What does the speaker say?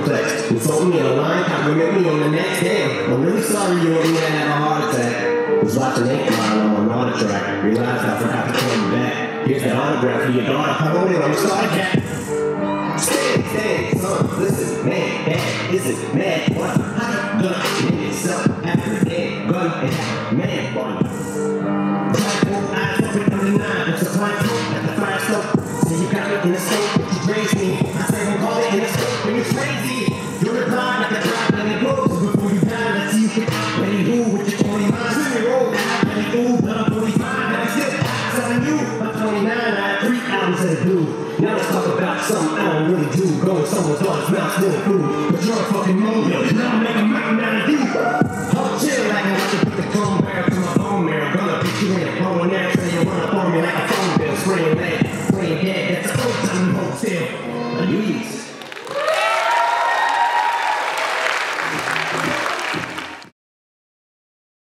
perplexed. Insult me on the line, compliment me on the next. Damn, I'm really sorry you want me to have a heart attack. Was watching 8 Mile on my auto track. Realized I forgot to call you back. Here's that autograph for your daughter. Hold it on the side cat. Stand, son, listen, man, dad, is it mad? What? How you gonna name yourself after a dead gun and have a man bun? Black eyes open 39, it's a blind smoke at the fire smoke. So you got me in the scope, but you raised me. I say we'll call it in the scope when you're crazy. You reply like a drop and it goes before you die. Let's see you pick up any who with your 20 lines. See me roll out, any ooh, but I'm 45. And I still telling you, I'm 29, I had 3 albums in the blue. Now let's talk about something I don't really do. Go with someone's daughter's mouth, still food. But you're a fucking mobile. Now I'm making mountain out of you. Hold chill like I want to put the chrome barrel to my bone marrow. Gonna put you in a bone there, so you run up on me like a phone bill. Spraying lead, spraying dead. That's the old time you hold still.